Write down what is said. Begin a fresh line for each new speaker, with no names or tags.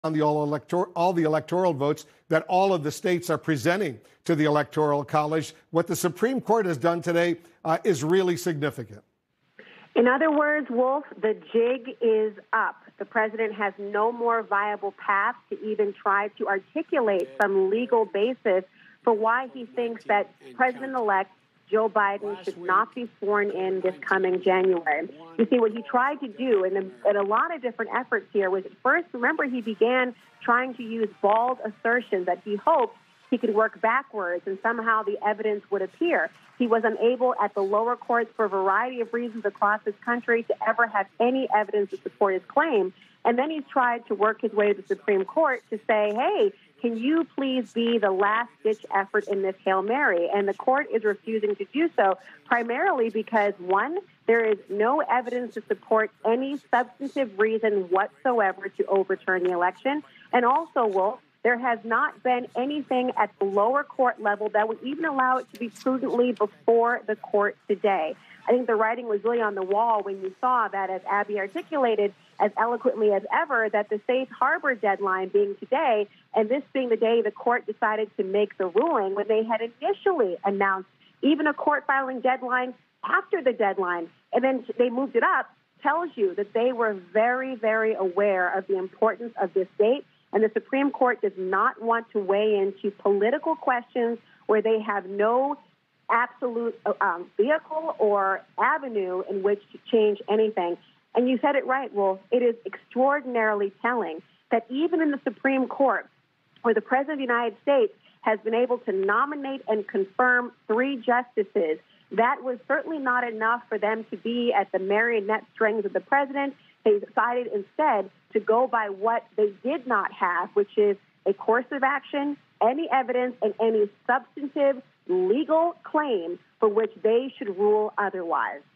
on all the electoral votes that all of the states are presenting to the Electoral College. What the Supreme Court has done today is really significant.
In other words, Wolf, the jig is up. The president has no more viable path to even try to articulate some legal basis for why he thinks that President-elect Joe Biden should not be sworn in this coming January. You see, what he tried to do in a lot of different efforts here was, first, remember, he began trying to use bald assertions that he hoped he could work backwards and somehow the evidence would appear. He was unable at the lower courts for a variety of reasons across this country to ever have any evidence to support his claim. And then he's tried to work his way to the Supreme Court to say, hey, can you please be the last-ditch effort in this Hail Mary? And the court is refusing to do so, primarily because, one, there is no evidence to support any substantive reason whatsoever to overturn the election. And also, Wolf, there has not been anything at the lower court level that would even allow it to be prudently before the court today. I think the writing was really on the wall when you saw that, as Abby articulated as eloquently as ever, that the safe harbor deadline being today, and this being the day the court decided to make the ruling, when they had initially announced even a court filing deadline after the deadline, and then they moved it up, tells you that they were very, very aware of the importance of this date. And the Supreme Court does not want to weigh into political questions where they have no absolute vehicle or avenue in which to change anything. And you said it right, Wolf. It is extraordinarily telling that even in the Supreme Court, where the President of the United States has been able to nominate and confirm 3 justices, that was certainly not enough for them to be at the marionette strings of the president. They decided instead to go by what they did not have, which is a course of action, any evidence, and any substantive legal claim for which they should rule otherwise.